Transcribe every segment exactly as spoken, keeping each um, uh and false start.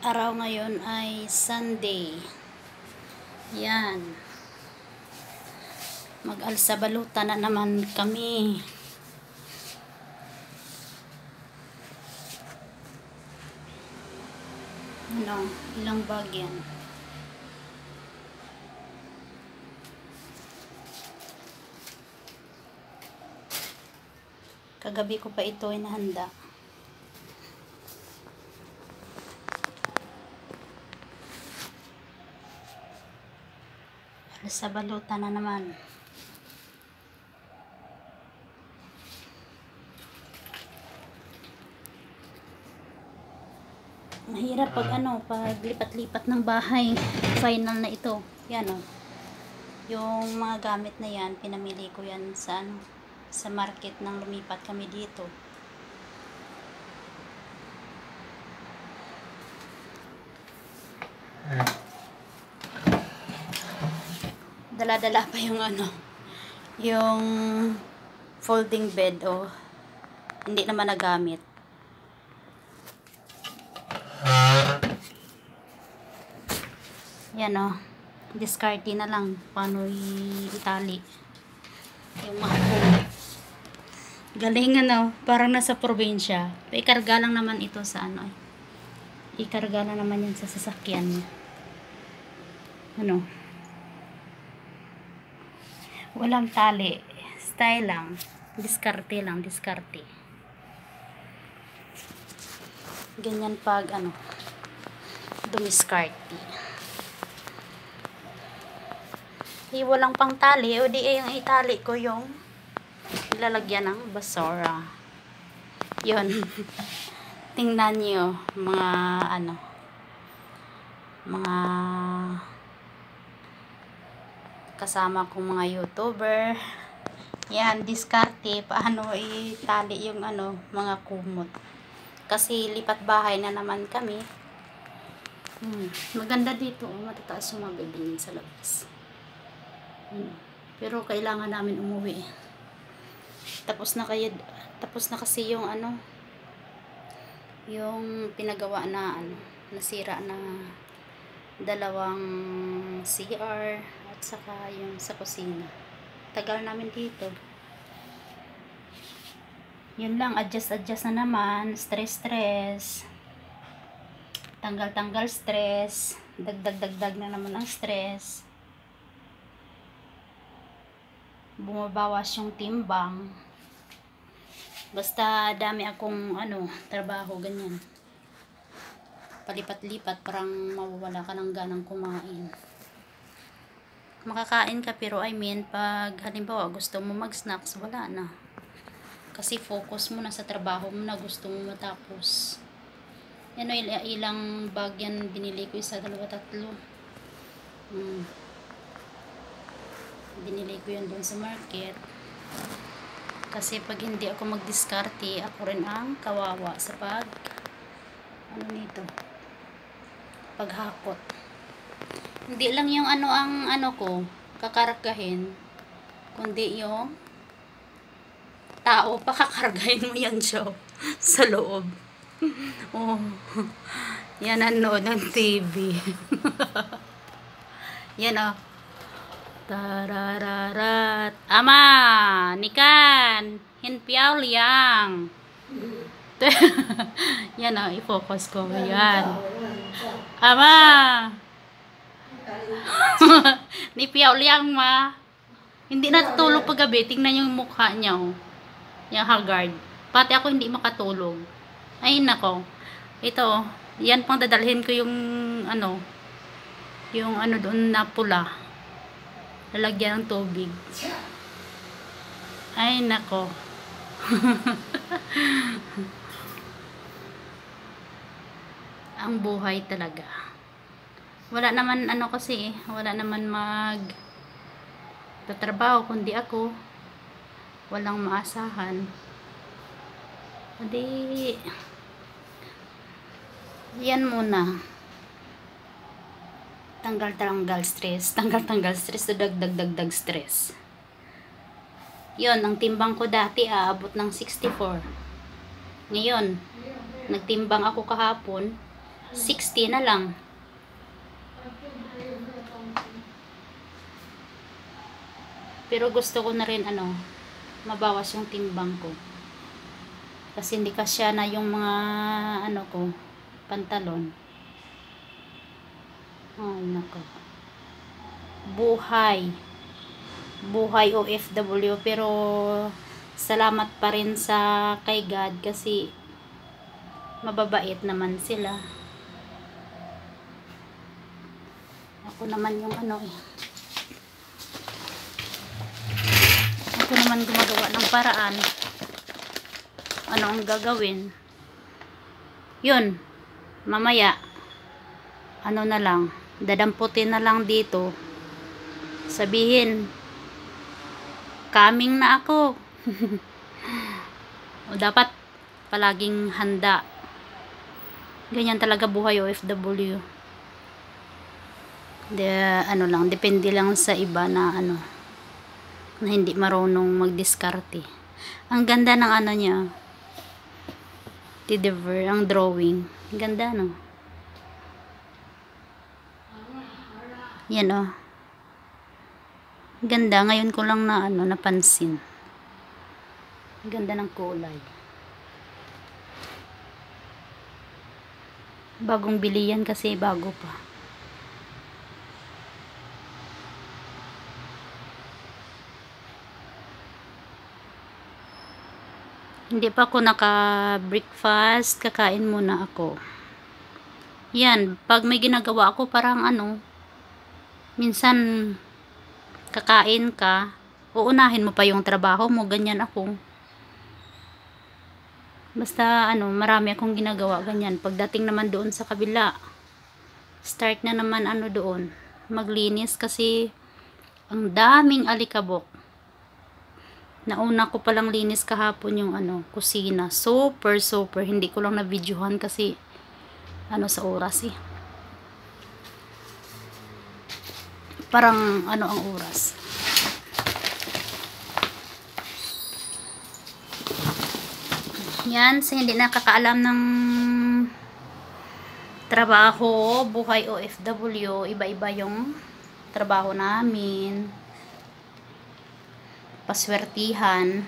Araw ngayon ay Sunday. Yan. Mag-alsabaluta na naman kami. Ano, ilang bag yan? Kagabi ko pa ito inahanda. Sa balutan na naman. Mahirap pag ano, pag lipat-lipat ng bahay. Final na ito. Yan o. Yung mga gamit na yan, pinamili ko yan sa ano, sa market nang lumipat kami dito. Dala-dala pa yung ano, yung folding bed o oh, hindi naman nagamit. Yan o, oh, discarte na lang paano itali yung mga galing ano, parang nasa probinsya. Ikarga lang naman ito sa ano, ikarga na naman yan sa sasakyan niya. Ano, walang tali, style lang, diskarte lang, diskarte. Ganyan pag ano, dumiskarte. Eh, walang pang tali, o di yung itali ko yung lalagyan ng basura. Yun. Tingnan nyo, mga ano, mga kasama kong mga YouTuber. Yan, diskarte paano itali yung ano, mga kumot. Kasi lipat bahay na naman kami. Hmm, maganda dito, oh, matataas yung mga building sa labas. Hmm, pero kailangan namin umuwi. Tapos na kaya, tapos na kasi yung ano, yung pinagawa na ano, nasira na dalawang C R at saka yung sa kusina. Tagal namin dito. Yun lang, adjust-adjust na naman, stress-stress. Tanggal-tanggal stress, dagdag-dagdag na naman ang stress. Bumabawas yung timbang. Basta dami akong ano, trabaho ganyan. Palipat-lipat, parang mawawala ka ng ganang kumain. Makakain ka pero I mean pag halimbawa gusto mo mag-snacks, wala na. Kasi focus mo na sa trabaho mo na gusto mo matapos. Yan o, ilang bag yan binili ko, isa, dalawa, tatlo. Hmm. Binili ko yan doon sa market. Kasi pag hindi ako mag-diskarte, ako rin ang kawawa sa pag ano nito, paghakot. Hindi lang yung ano ang ano ko kakargahin, kundi yung tao, pakakargahin mo yan siya sa loob. Oh, yan ang nood ng T V. Yan o, oh. Tarararat ama nikan hinpiao liang. Yan o, oh, i-focus ko yan. Ama ni piao liang ma. Hindi natutulog paggabi. Tingnan yung mukha niya oh. Yung haggard. Pati ako hindi makatulog. Ay nako. Ito, yan pang dadalhin ko yung ano, yung ano doon na pula. Lalagyan ng tubig. Ay nako. Ang buhay talaga. Wala naman ano kasi, wala naman mag tatrabaho kundi ako. Walang maasahan. Hindi, yan muna. Tanggal-tanggal stress. Tanggal-tanggal stress. Dagdag-dagdag stress. Yun, ang timbang ko dati aabot ng sixty-four. Ngayon, nagtimbang ako kahapon. sixty na lang. Pero gusto ko na rin ano, mabawas yung timbang ko. Kasi hindi kasya na yung mga ano ko, pantalon. Ay, nako. Buhay. Buhay O F W. Pero, salamat pa rin sa kay God kasi mababait naman sila. Ako naman yung ano eh. Ako naman gumagawa ng paraan. Ano ang gagawin? Yun. Mamaya. Ano na lang. Dadamputin na lang dito. Sabihin. Coming na ako. O dapat palaging handa. Ganyan talaga buhay O F W. De, ano lang. Depende lang sa iba na ano. Na hindi marunong magdiskarte. Ang ganda ng ano niya. Tidever, ang drawing. Ganda, no? Yan, oh. Ganda. Ngayon ko lang na, ano, napansin. Ganda ng kulay. Bagong bili yan kasi bago pa. Hindi pa ako naka-breakfast, kakain muna ako. Yan, pag may ginagawa ako parang ano, minsan kakain ka, uunahin mo pa yung trabaho mo, ganyan ako. Basta ano, marami akong ginagawa, ganyan. Pagdating naman doon sa kabila, start na naman ano doon, maglinis kasi ang daming alikabok. Nauna ko palang linis kahapon yung ano, kusina. Super, super. Hindi ko lang na-videohan kasi ano sa oras eh. Parang ano ang oras. Yan, sa hindi nakakaalam ng trabaho, buhay O F W, iba-iba yung trabaho namin. Paswertihan.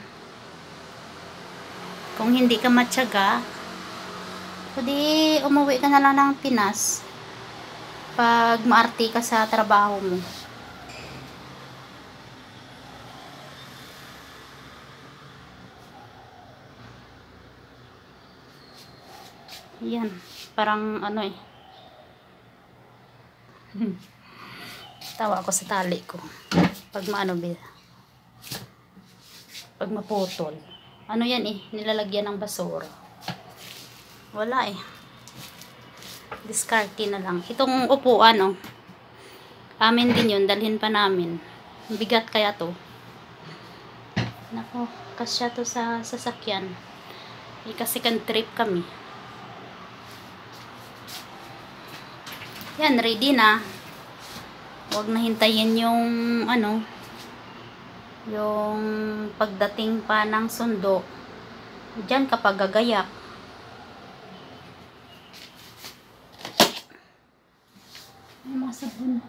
Kung hindi ka matyaga, pwede umuwi ka na lang ng Pinas pag maarte ka sa trabaho mo. Yan, parang ano eh. Tawa ako sa tali ko. Pag maano ba? Pag maputol. Ano yan eh, nilalagyan ng basura. Wala eh. Diskarte na lang. Itong upuan oh. Amin din yun, dalhin pa namin. Bigat kaya to. Nako, kasya to sa sasakyan. Eh, kasi kan trip kami. Yan, ready na. Huwag na hintayin yung ano, yung pagdating pa ng sundo. Diyan kapag gagayak. Ay, masabon.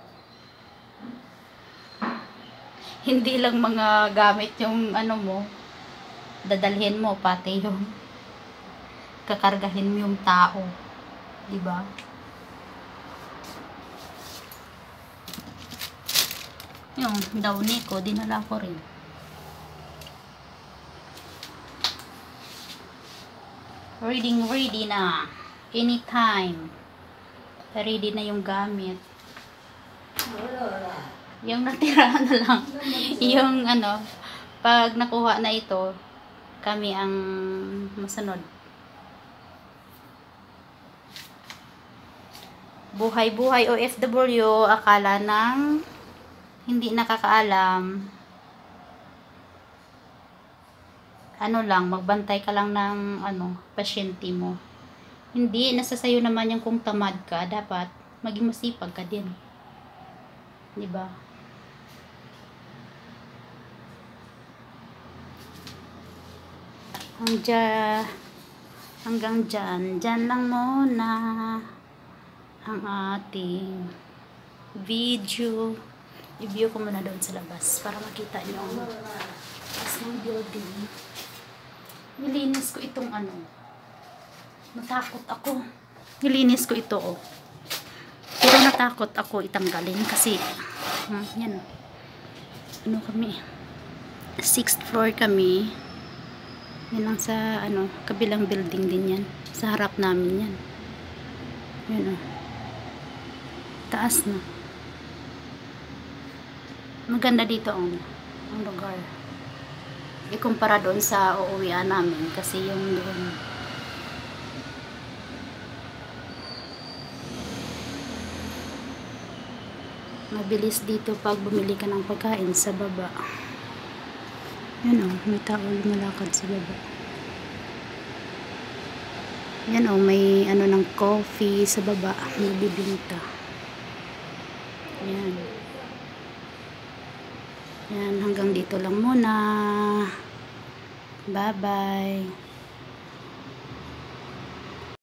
Hindi lang mga gamit yung ano mo, dadalhin mo, pati yung kakargahin mo yung tao. Diba? Yung downy ko, dinala ko rin. Reading ready na. Anytime. Ready na yung gamit. Yung natira na lang. Yung ano, pag nakuha na ito, kami ang masunod. Buhay-buhay O F W, akala ng hindi nakakaalam. Ano lang, magbantay ka lang ng ano, pasyente mo. Hindi, nasa sayo naman yung kung tamad ka, dapat maging masipag ka din. Diba? Ang dya, Hanggang dyan. Dyan lang muna ang ating video. I-view ko muna doon sa labas para makita nyo ang taas ng building. Nilinis ko itong ano. Natakot ako. Nilinis ko ito, oh. Pero natakot ako itanggalin kasi hmm, yan. Ano kami? Sixth floor kami. Yan lang sa ano, kabilang building din yan. Sa harap namin yan. Yan, oh. Taas na. Maganda dito ang, ang lugar. Ikumpara doon sa uuwian namin kasi yung doon mabilis dito pag bumili ka ng pagkain sa baba. Yan o, may tao lumalakad sa baba. Yan o, may ano ng coffee sa baba, may bibinta. Yan. Yan, hanggang dito lang muna. Bye bye.